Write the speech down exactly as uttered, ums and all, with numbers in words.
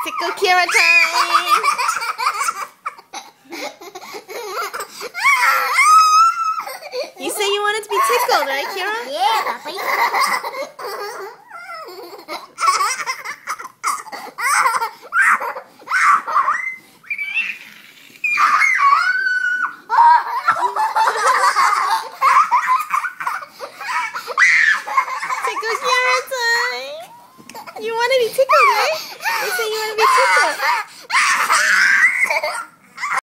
Tickle Kira time! You said you wanted to be tickled, right, Kira? Yeah, Papi.